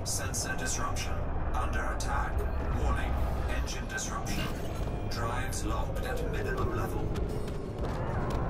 Sensor disruption. Under attack. Warning. Engine disruption. Drives locked at minimum level.